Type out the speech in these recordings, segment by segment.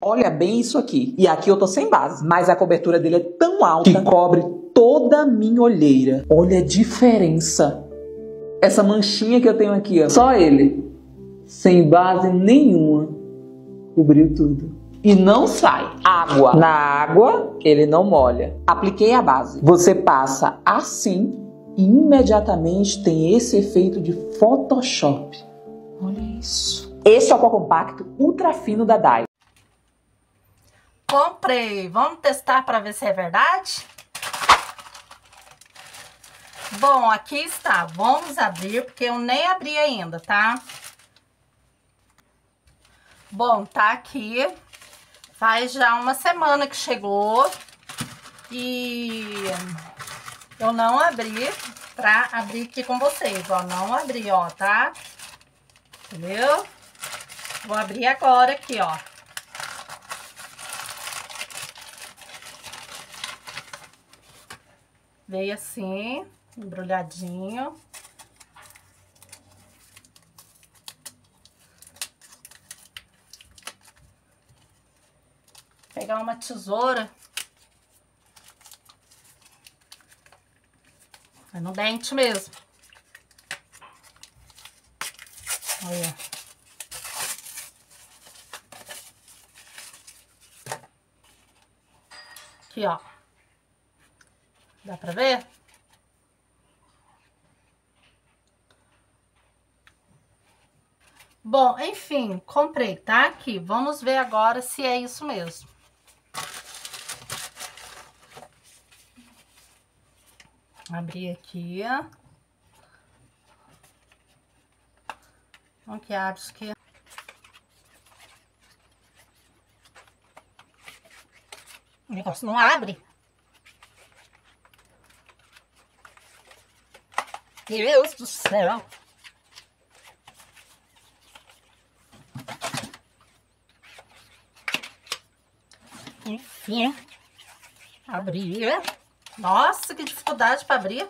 Olha bem isso aqui. E aqui eu tô sem base, mas a cobertura dele é tão alta que cobre toda a minha olheira. Olha a diferença. Essa manchinha que eu tenho aqui, ó. Só ele, sem base nenhuma, cobriu tudo. E não sai água. Na água, ele não molha. Apliquei a base. Você passa assim e imediatamente tem esse efeito de Photoshop. Olha isso. Esse é o pó compacto ultra fino da Dai. Comprei. Vamos testar para ver se é verdade? Bom, aqui está. Vamos abrir, porque eu nem abri ainda, tá? Bom, tá aqui. Faz já uma semana que chegou. E eu não abri pra abrir aqui com vocês, ó. Não abri, ó, tá? Entendeu? Vou abrir agora aqui, ó. Veio assim, embrulhadinho. Pegar uma tesoura. É no dente mesmo. Olha. Aqui, ó. Dá pra ver? Bom, enfim, comprei, tá? Aqui. Vamos ver agora se é isso mesmo. Abri aqui, ó. Vamos que abre isso aqui. O negócio não abre. Deus do céu. Enfim. Abri. Nossa, que dificuldade para abrir.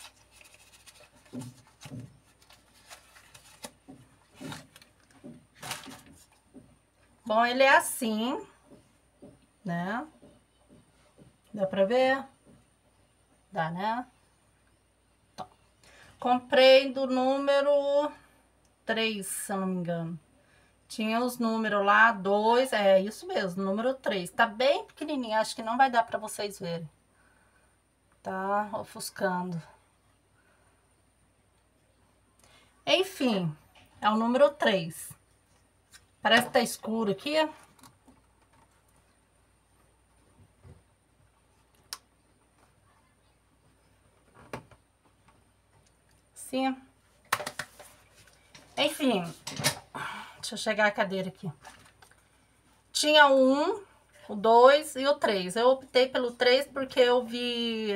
Bom, ele é assim, né? Dá pra ver? Dá, né? Então, comprei do número 3, se eu não me engano. Tinha os números lá, 2, é isso mesmo, número 3. Tá bem pequenininho, acho que não vai dar pra vocês verem. Tá ofuscando. Enfim, é o número 3. Parece que tá escuro aqui. Sim. Enfim, deixa eu chegar a cadeira aqui. Tinha o 1, o 2 e o 3. Eu optei pelo 3 porque eu vi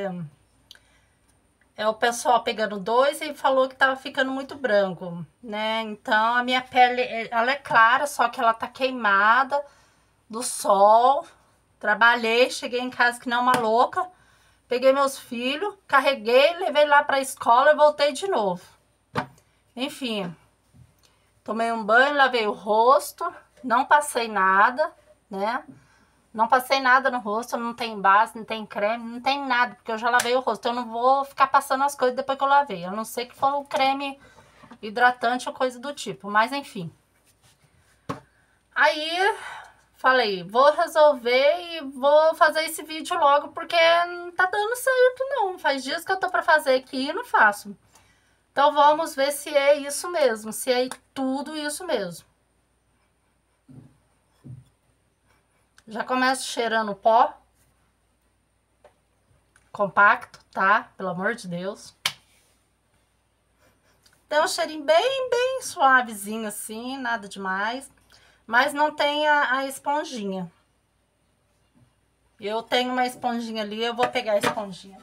o pessoal pegando 2 e falou que tava ficando muito branco, né? Então a minha pele, ela é clara, só que ela tá queimada do sol. Trabalhei, cheguei em casa que não uma louca. Peguei meus filhos, carreguei, levei lá pra escola e voltei de novo. Enfim, tomei um banho, lavei o rosto, não passei nada, né? Não passei nada no rosto, não tem base, não tem creme, não tem nada, porque eu já lavei o rosto. Eu não vou ficar passando as coisas depois que eu lavei, a não ser que for um creme hidratante ou coisa do tipo, mas enfim. Aí, falei, vou resolver e vou fazer esse vídeo logo, porque não tá dando certo não. Faz dias que eu tô pra fazer aqui e não faço. Então, vamos ver se é isso mesmo, se é tudo isso mesmo. Já começo cheirando pó. Compacto, tá? Pelo amor de Deus. Tem um cheirinho bem suavezinho assim, nada demais. Mas não tem a esponjinha. Eu tenho uma esponjinha ali, eu vou pegar a esponjinha.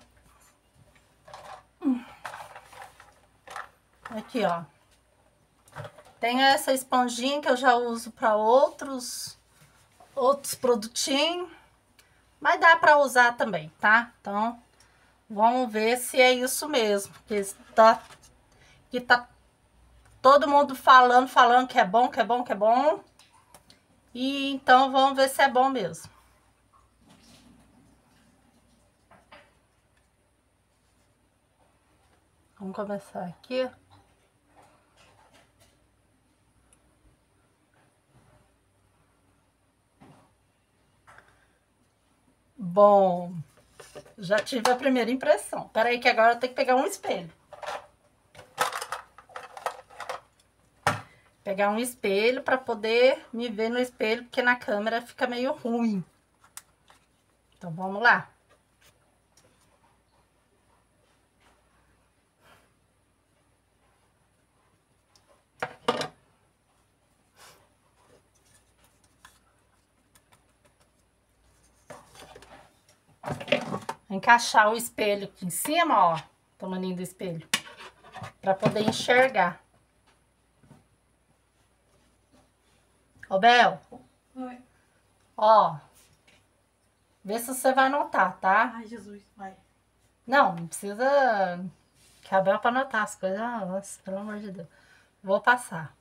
Aqui, ó. Tem essa esponjinha que eu já uso para outros produtinhos. Mas dá para usar também, tá? Então, vamos ver se é isso mesmo. Que tá todo mundo falando que é bom, que é bom, que é bom. E então vamos ver se é bom mesmo. Vamos começar aqui. Bom, já tive a primeira impressão. Peraí que agora eu tenho que pegar um espelho. Pegar um espelho para poder me ver no espelho, porque na câmera fica meio ruim. Então vamos lá. Encaixar o espelho aqui em cima, ó, o tamanho do espelho, para poder enxergar. Ô, Bel. Oi. Ó, vê se você vai notar, tá? Ai, Jesus, vai. Não precisa que a Bel pra notar as coisas. Ah, nossa, pelo amor de Deus. Vou passar.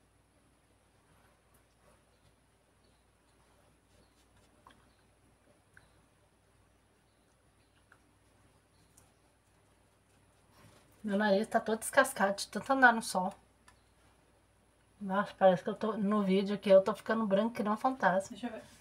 Meu nariz tá todo descascado de tanto andar no sol. Nossa, parece que eu tô no vídeo aqui, eu tô ficando branco que não fantasma. Deixa eu ver.